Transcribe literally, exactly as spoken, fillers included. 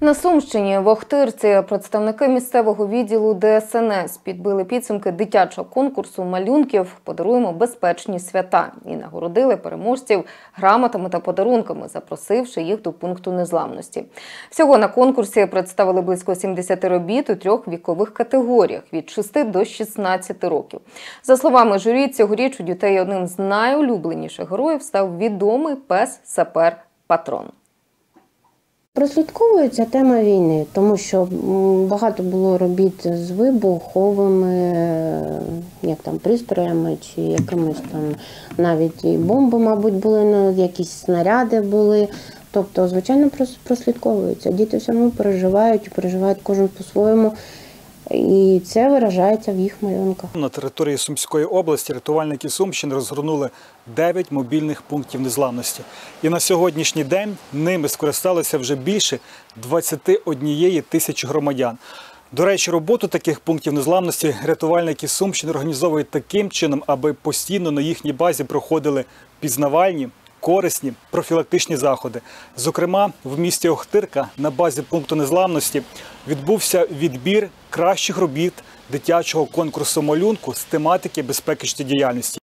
На Сумщині в Охтирці представники місцевого відділу Де Ес Ен Ес підбили підсумки дитячого конкурсу малюнків «Подаруємо безпечні свята» і нагородили переможців грамотами та подарунками, запросивши їх до пункту незламності. Всього на конкурсі представили близько сімдесят робіт у трьох вікових категоріях – від шести до шістнадцяти років. За словами журі, цьогоріч у дітей одним з найулюбленіших героїв став відомий пес-сапер-патрон. Прослідковується тема війни, тому що багато було робіт з вибуховими як там, пристроями чи якимись там навіть і бомби, мабуть, були, якісь снаряди були. Тобто, звичайно, прослідковується. Діти все одно переживають, і переживають кожен по-своєму. І це виражається в їх малюнках. На території Сумської області рятувальники Сумщини розгорнули дев'ять мобільних пунктів незламності. І на сьогоднішній день ними скористалися вже більше двадцяти однієї тисячі громадян. До речі, роботу таких пунктів незламності рятувальники Сумщини організовують таким чином, аби постійно на їхній базі проходили пізнавальні, корисні профілактичні заходи. Зокрема, в місті Охтирка на базі пункту незламності відбувся відбір кращих робіт дитячого конкурсу малюнку з тематики безпеки життєдіяльності.